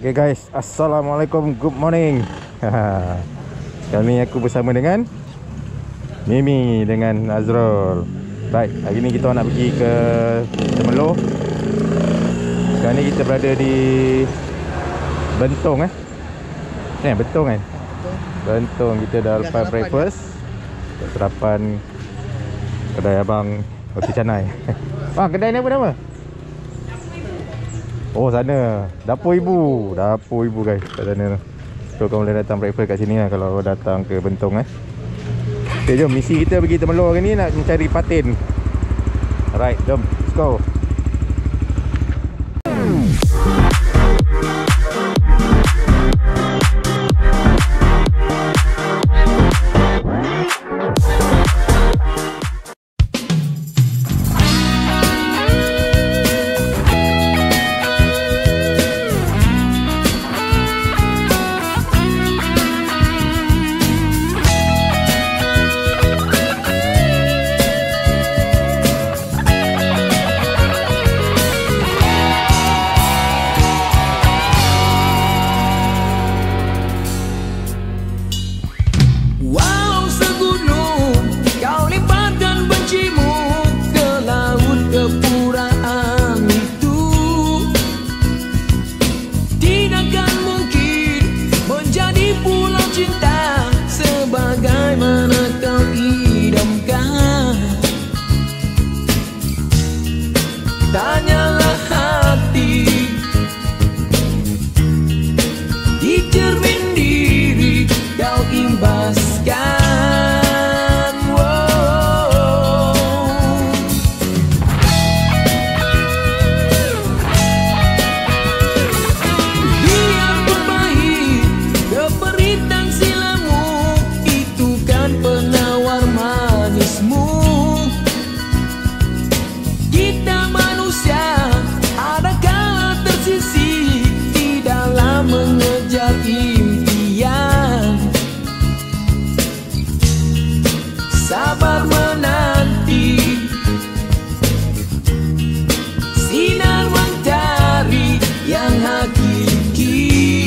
Okay guys, Assalamualaikum, good morning. Kali ni aku bersama dengan Mimi dengan Azrul. Baik, hari ni kita nak pergi ke Temerloh. Sekarang ni kita berada di Bentong Bentong kan? Bentong, kita dah lepas breakfast. Sarapan kedai abang roti canai. Bang, kedai ni apa nama? Oh, sana Dapur Ibu. Dapur Ibu guys, kat sana tu. So kau boleh datang breakfast kat sini lah kalau datang ke Bentong Okay, jom. Misi kita pergi Temerloh hari ni nak mencari patin. Alright, jom, let's go. Tanyalah hati di cermin diri kau imbaskan. Biar berpahit keperitan silamu, itu kan penawar manismu. Kita manusia ada kala tersisih di dalam mengejar impian. Sabar menanti sinar mentari yang hakiki.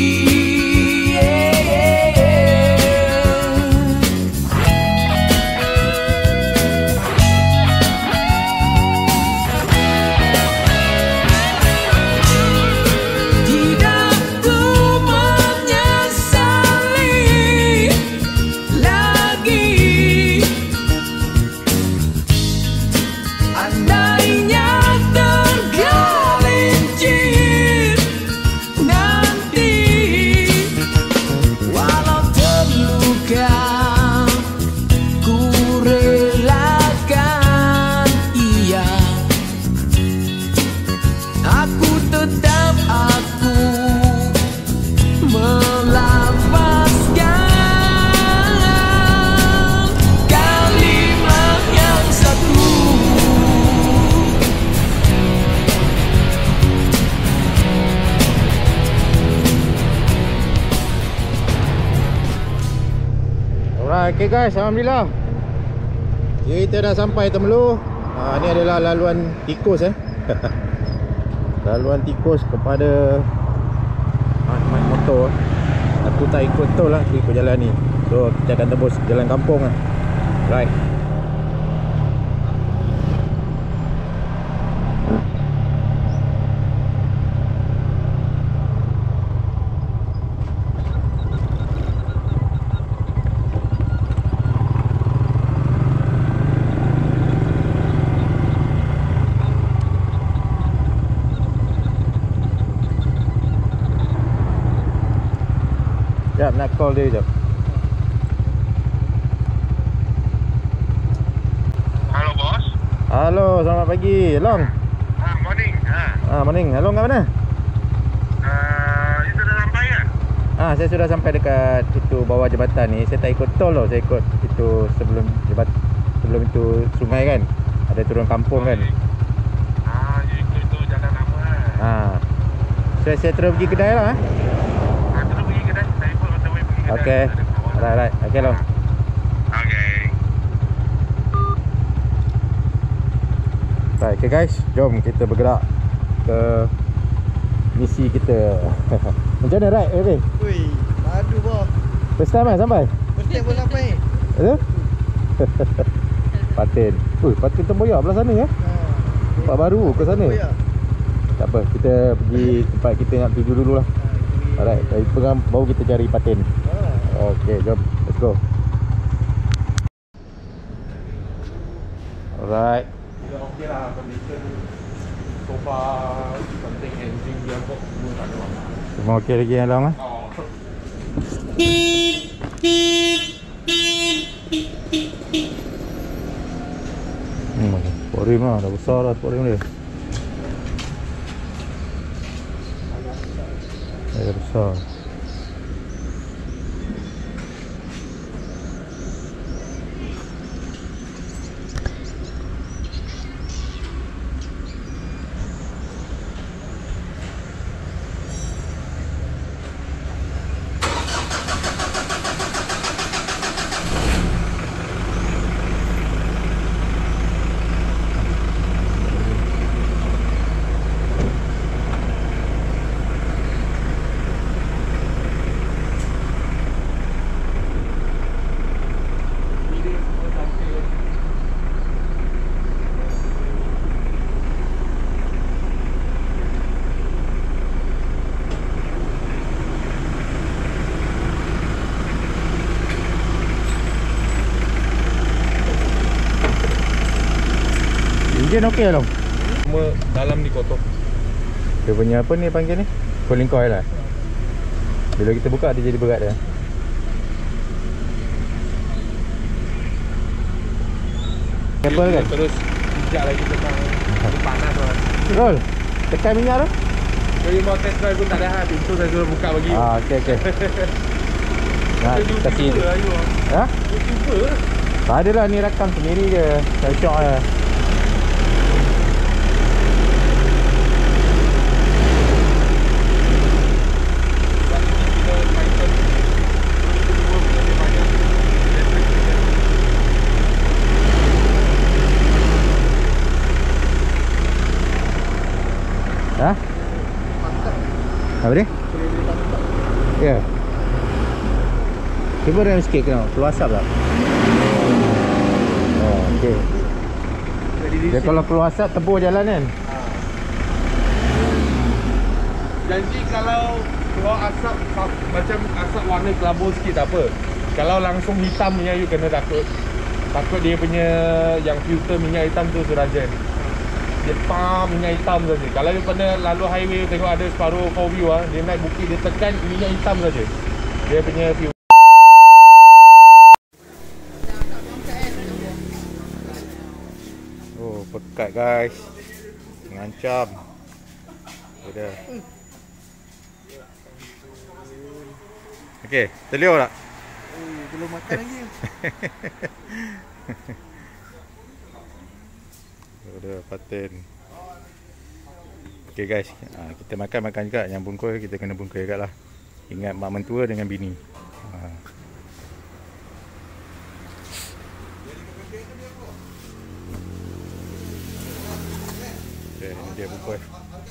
Okay guys, alhamdulillah kita dah sampai Temerloh. Ni adalah laluan tikus laluan tikus kepada mat motor. Aku tak ikut tol lah, ikut jalan ni. So kita akan tembus jalan kampung lah. Right. Sekejap, nak call dia sekejap. Halo bos. Halo, selamat pagi. Long. Morning. Morning. Long kat mana? Itu dah sampai ya? Saya sudah sampai dekat itu bawah jambatan ni. Saya tak ikut tol tau. Saya ikut itu sebelum sebelum itu sungai kan. Ada turun kampung kan. Itu jalan lama. Saya terus pergi kedai lah. Terus pergi kedai. Saya pun on the way pergi kedai. Okay. Alright. Okay Long. Okay. Right, okay guys, jom kita bergerak ke misi kita Macam mana right? Okay. Ui, padu boh. First time kan sampai? Mesti pun sampai. Ada? Patin. Patin Temboyak belah sana ya. Tempat baru ke sana. Tak apa, kita pergi tempat kita nak tuju dulu lah. Alright, dari Pengam baru kita cari patin. Okay, jom. Let's go. Alright. Okey lah, condition so far something engine gearbox semua tak ada masalah. Semua okey lagi yang long lah. Sport rim lah, dah besar lah sport rim dia. Dah besar. Enjin okey lah. Cuma dalam ni kotor. Dia punya apa ni panggil ni? Cooling coil lah. Bila kita buka dia jadi berat dia. Kabel kan? Terus pijak lagi tentang panas lah. Roll. Tekan minyak tu. Jadi mau test drive pun tak ada hal. Pintu saya suruh buka bagi. Okey okey. Nah, kasih. Ha? YouTuber. Tak ada lah, ni rakam sendiri je. Saya syok je. Ha? Apa dia? Ya. Cuba rem sikit kena. Keluar asap tak? Oh, okey. Dia kalau keluar asap tebur jalan kan? Janji kalau keluar asap macam asap warna kelabu sikit tak apa. Kalau langsung hitam punya you kena takut. Takut dia punya yang filter minyak hitam tu surajan. Dia pam minyak hitam saja. Kalau you pernah lalu highway tengok ada separuh 4 wheel dia naik bukit dia tekan minyak hitam saja. Dia punya fuel. Oh, pekat guys. Mengancam. Sudah. Okey, terliur tak? Belum makan lagi. Sudah patin. Okey guys, kita makan juga. Yang bungkus kita kena bungkus juga lah. Ingat mak mentua dengan bini. Okay, ini dia bungkus.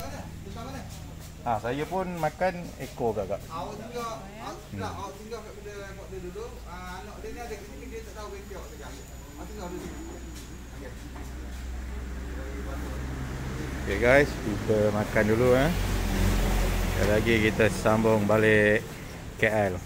Saya pun makan ekor agak. Awak juga, awak tinggal kat kedai mak dia duduk. Anak dia ni ada kat sini dia tak tahu bengkok saja. Awak tinggal duduk. Okay guys, kita makan dulu Sekali lagi kita sambung balik KL.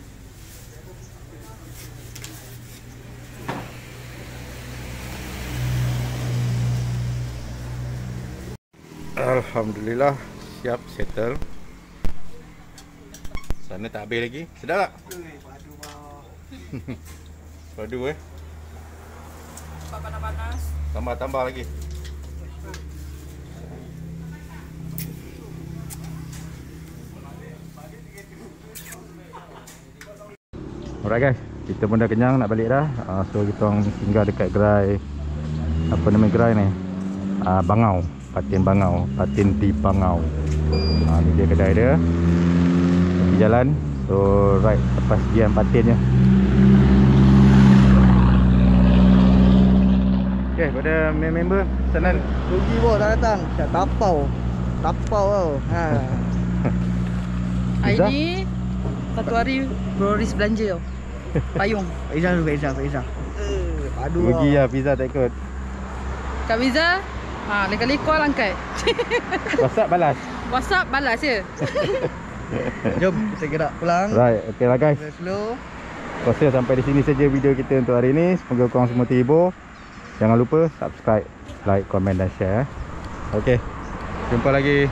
Alhamdulillah siap settle. Sana tak habis lagi. Sedap tak? Padu mah. Padu Panas-panas. Tambah lagi. Alright guys, kita pun dah kenyang nak balik dah. So kita orang singgah dekat gerai. Apa nama gerai ni? Bangau, Patin Bangau, Patin di Bangau. Ni dia kedai dia. Tepi jalan. So right lepas gian patin je. Okay, pada member Sanan. Rugi bos tak datang. Tak tapau. Tapau tau. Hari Izzah? ni satu hari Bro Riz belanja tau. Payung. Kak Izzah dulu, Kak Izzah, Kak Izzah. Aduh. Rugi lah pizza tak ikut. Kak Wiza, lain kali call angkat. WhatsApp balas. WhatsApp balas je. Jom kita gerak pulang. Right, okay lah guys. Slow. Rasa sampai di sini saja video kita untuk hari ini. Semoga korang semua terhibur. Jangan lupa subscribe, like, komen dan share. Okay, jumpa lagi.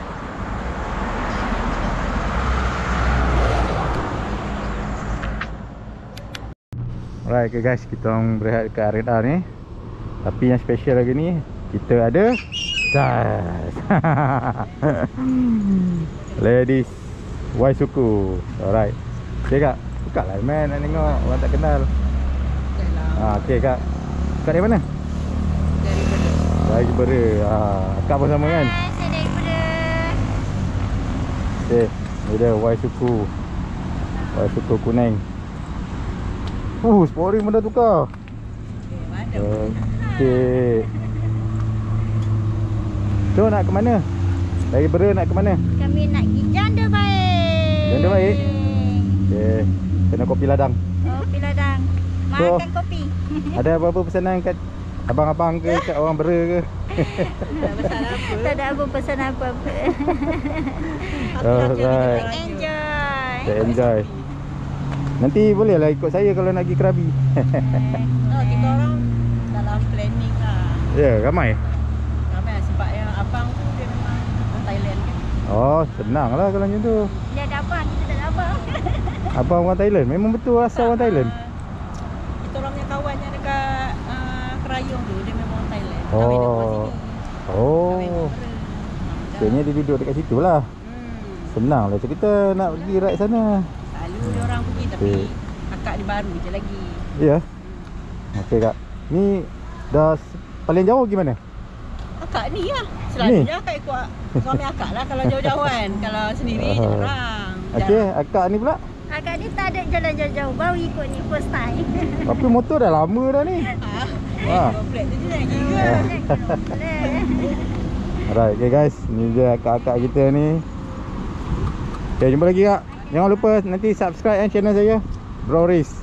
Alright, okay guys, kita orang berehat dekat arena ni. Tapi yang special lagi ni, kita ada Zaz. Ladies Y suku. Alright. Okay kak, buka lah man, nak tengok orang tak kenal. Okay kak. Kak dari mana? Dari Bera. Kak pun sama kan? Saya dari Bera. Okay, ni dia Y suku. Y suku kuning. Sport rim pun dah tukar. Okay. So nak ke mana? Dari Bera nak ke mana? Kami nak pergi Janda Baik. Janda Baik? Okay. Kena kopi ladang. Kopi ladang. So, Makan kopi. Ada apa-apa pesanan kat abang-abang ke, kat orang Bera ke? Tak ada apa pesan apa-apa. Alright. Enjoy. Kita enjoy. Nanti boleh lah ikut saya kalau nak pergi Krabi. Kita orang dalam planning lah. Ya, ramai. Ramai lah sebab yang abang tu dia memang orang Thailand kan. Oh, senang lah kalau macam tu. Dia ada abang, kita tak ada abang. Abang orang Thailand? Memang betul asal orang Thailand? Kita orang punya kawan yang dekat Kerayong tu, dia memang orang Thailand. Kahwin dekat sini. Kahwin Oh. Bera. Sebenarnya dia duduk dekat situ lah. Senang lah cerita nak pergi ride sana. Selalu dia orang pergi tapi Okay. akak dia baru je lagi. Ya? Okey kak. Ni dah paling jauh pergi mana? Akak ni lah. Ni? Selalunya akak ikut suami akak lah kalau jauh-jauh kan. Kalau sendiri jarang. Okey, akak ni pula? Akak ni tak ada jalan jauh-jauh. Baru ikut ni first time. Tapi motor dah lama dah ni. Plate tu je nak kira. Alright, okay guys. Ni dia akak-akak kita ni. Okay, jumpa lagi kak. Jangan lupa nanti subscribe channel saya, Bro Riz.